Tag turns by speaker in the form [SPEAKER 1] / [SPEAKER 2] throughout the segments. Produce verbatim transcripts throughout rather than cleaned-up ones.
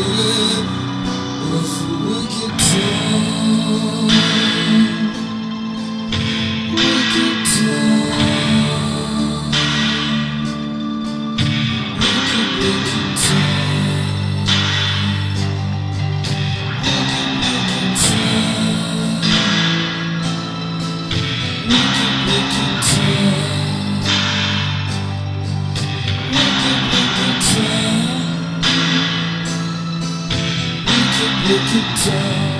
[SPEAKER 1] was a wicked time, wicked time, wicked, wicked time, wicked, wicked time, wicked, wicked time. Wicked time.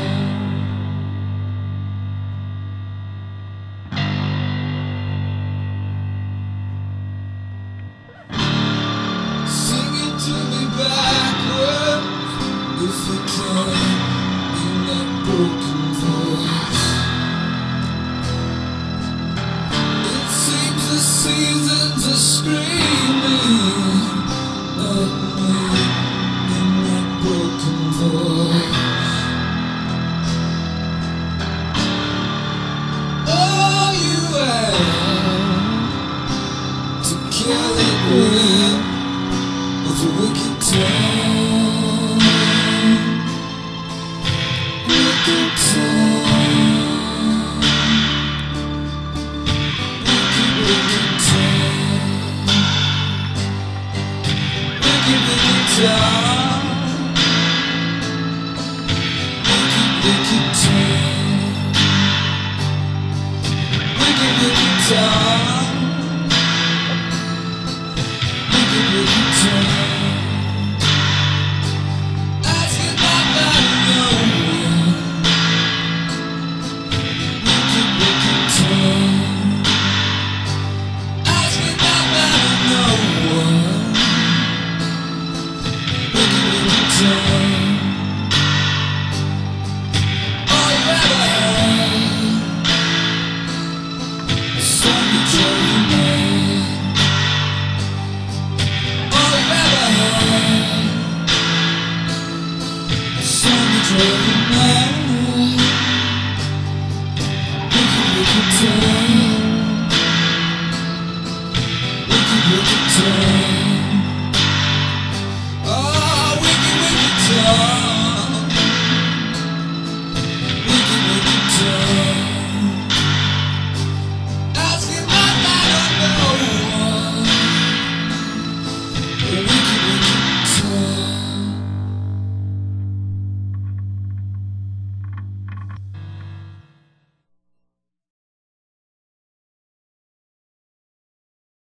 [SPEAKER 1] Sing it to me backwards if you can, in that broken voice. It seems the seasons are screaming at me in that broken voice. Kill it with, with a wicked time, wicked time, wicked, wicked time, wicked, wicked time, wicked, wicked time, wicked, wicked time. Wicked time.